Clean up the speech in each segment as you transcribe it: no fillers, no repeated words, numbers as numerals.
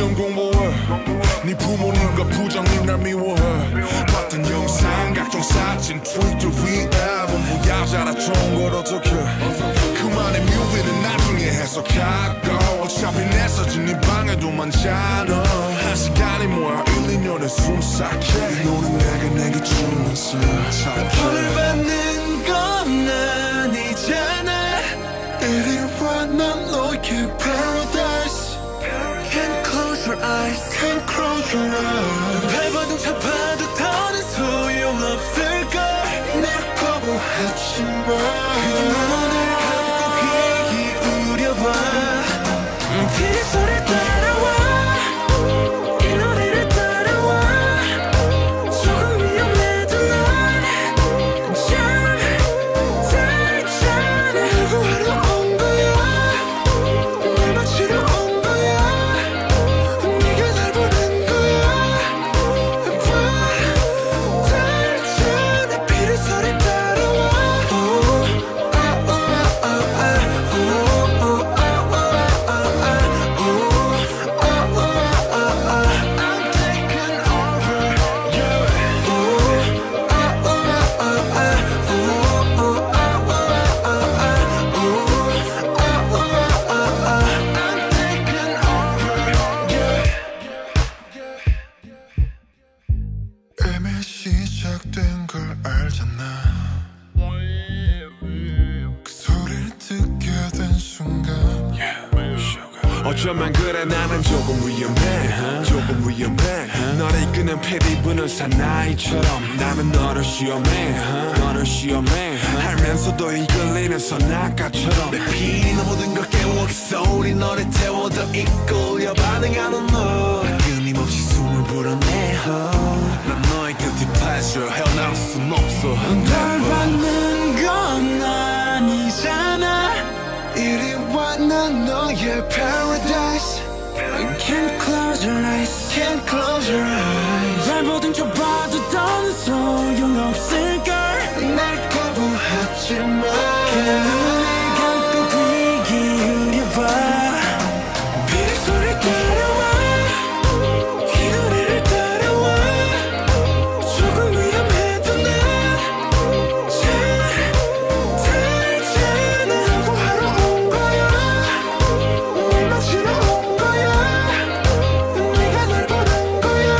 시험 공부해. 네 부모님과 부장님 날 미워해. 봤던 영상 각종 사진 트위터 위에 전부 야자라 좋은 걸 어떡해. 그만의 뮤비는 나중에 해석하고 어차피 내 사진 네 방에도 많잖아. 한 시간이 뭐야 1-2년에 숨삭해. 너는 내게 주는 사착해. 벌 받는 건 아니잖아. 이리 와 난 너의 paradise. Can't close your eyes. Can't close your eyes. 발버둥 쳐봐도 더는 소용없을걸. 날 거부하지마. 그냥 눈을 감고 귀 기울여봐. 그 소리 따라와. 이 노래를 따라와. 조금 위험해도 난 잘잖아. 구하러 온 거야. 날 맞추러 온 거야. 네가 날 보낸 거야. 달잖아. 비를 소리 따라와. I'm taking over, yeah. I'm taking over, yeah. 이미 시작된 걸 알잖아. 그 소리를 듣게 된 순간 어쩌면 그래 나는 조금 위험해. 조금 위험해. 너를 이끄는 패리 부는 사나이처럼 나는 너를 시험해. 너를 시험해. 알면서도 이끌리는 선악가처럼 내 피리 너 모든 걸 깨워 그 소리 너를 태워 더 이끌려 반응하는 너. 끊임없이 숨을 불어내. 난 너의 guilty pleasure 헤어나올 순 없어. 날 받는 건 아니잖아. 이리 와 난 너의 paradise. Can't close your eyes. Can't close your eyes. 발버둥 쳐봐도 더는 소용없을걸. 날 거부하지마. 그냥 눈을 감고 귀 기울여봐. 비를 소리 따라와. 이 노래를 따라와. 조금 위험해도 난 달잖아. 구하러 온 거야. 날 맞추러 온 거야. 네가 날 보낸 거야.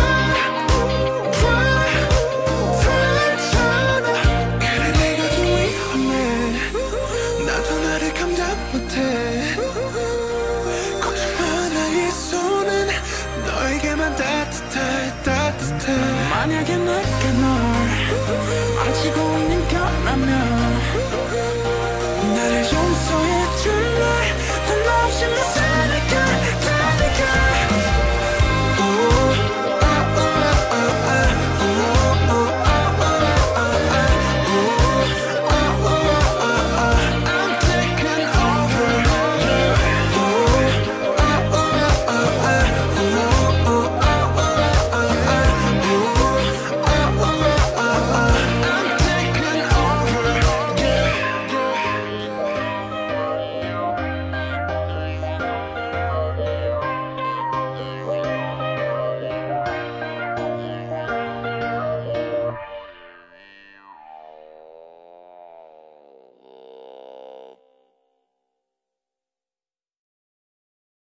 달잖아. 그래 내가 좀 위험해. 나도 나를 감당 못해. 걱정 마 나의 손은 너에게만 따뜻해. 만약에 내가 널 망치고 있는 거라면 나를 용서해 줄래. 난 없이 내